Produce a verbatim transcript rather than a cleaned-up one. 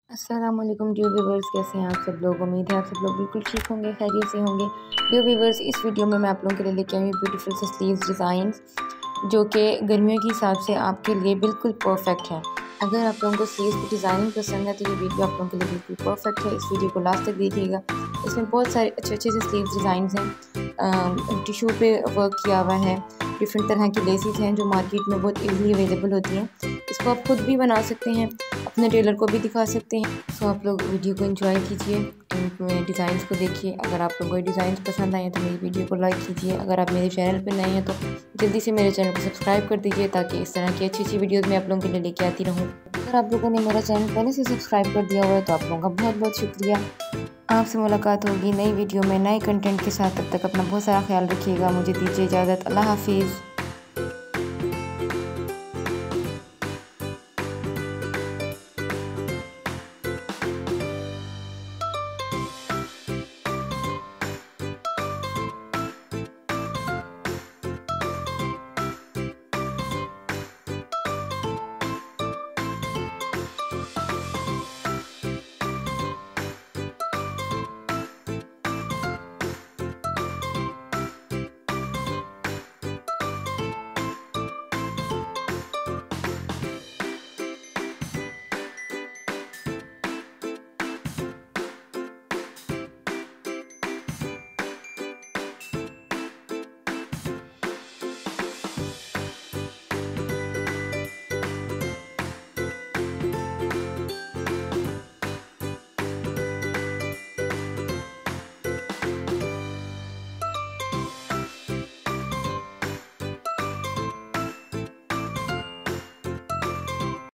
अस्सलाम वालेकुम dear viewers, कैसे हैं आप सब लोग। उम्मीद है आप सब लोग बिल्कुल ठीक होंगे, खैरियत से होंगे। डियर व्यूवर्स, इस वीडियो में मैं आप लोगों के लिए लेके आई हूँ ब्यूटीफुल से स्लीव्स डिज़ाइंस जो कि गर्मियों के हिसाब से आपके लिए बिल्कुल परफेक्ट है। अगर आप लोगों को स्लीव्स की डिज़ाइनिंग पसंद है तो ये वीडियो आप लोगों के लिए बिल्कुल परफेक्ट है। इस वीडियो को लास्ट तक देखिएगा। इसमें बहुत सारे अच्छे अच्छे से स्लीव्स डिज़ाइंस हैं। टिशू पे वर्क किया हुआ है, डिफरेंट तरह की लेसेस हैं जो मार्केट में बहुत इजीली अवेलेबल होती हैं। इसको आप खुद भी बना सकते हैं, अपने टेलर को भी दिखा सकते हैं। सो आप लोग वीडियो को एंजॉय कीजिए, इनमें डिज़ाइंस को देखिए। अगर आप लोगों को डिज़ाइंस पसंद आए तो मेरी वीडियो को लाइक कीजिए। अगर आप मेरे चैनल पर नए हैं तो जल्दी से मेरे चैनल को सब्सक्राइब कर दीजिए ताकि इस तरह की अच्छी अच्छी वीडियोज़ मैं आप लोगों के लिए लेके आती रहूँ। अगर आप लोगों ने मेरा चैनल पहले से सब्सक्राइब कर दिया हुआ है तो आप लोगों का बहुत बहुत शुक्रिया। आपसे मुलाकात होगी नई वीडियो में नए कंटेंट के साथ। तब तक अपना बहुत सारा ख्याल रखिएगा। मुझे दीजिए इजाज़त। अल्लाह हाफिज़।